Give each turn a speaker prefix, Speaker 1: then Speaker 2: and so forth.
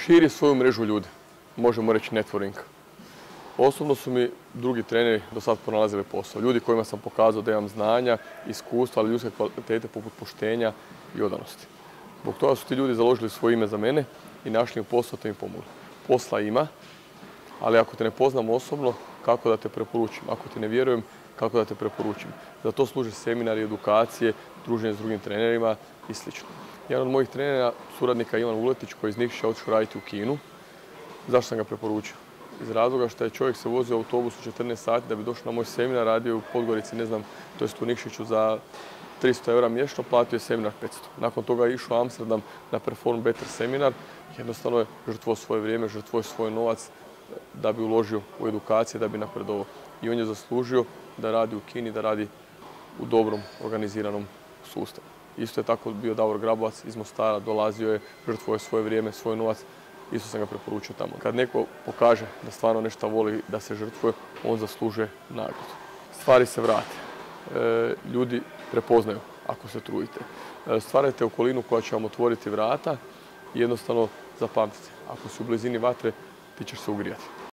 Speaker 1: širi svoju mrežu ljudi, možemo reći networking. Osobno su mi drugi treneri do sad pronalazili posao. Ljudi kojima sam pokazao da imam znanja, iskustva, ali ljudske kvalitete poput poštenja i odanosti. Zbog toga su ti ljudi založili svoje ime za mene i našli mi posao te im pomogli. Posla ima, ali ako te ne poznam osobno, kako da te preporučim? Ako ti ne vjerujem, kako da te preporučim? Za to služe seminari, edukacije, druženje s drugim trenerima i sl. Jedan od mojih trenera, suradnika Ivan Uletić, koji je iz Nikšića otišao raditi u Kinu. Zašto sam ga preporučio? Iz razloga što je čovjek se vozio u autobusu 14 sati da bi došao na moj seminar, radio u Podgorici, ne znam, to jest u Nikšiću za 300 eura mjesečno, platio je seminar 500. Nakon toga je išao u Amsterdam na Perform Better seminar, jednostavno je žrtvovao svoje vrijeme, žrtvovao svoj novac da bi uložio u edukacije, da bi napredovao. I on je zaslužio da radi u Kini, da radi u dobrom, organiziranom sustavu. Isto je tako bio Davor Grabovac iz Mostara, dolazio je, žrtvovao je svoje vrijeme, svoj novac, isto sam ga preporučio tamo. Kad neko pokaže da stvarno nešto voli, da se žrtvuje, on zaslužuje nagradu. Stvari se vrate. Ljudi prepoznaju ako se trudite. Stvarajte okolinu koja će vam otvoriti vrata i jednostavno zapamtite. Ako si u blizini vatre, ti ćeš se ugrijati.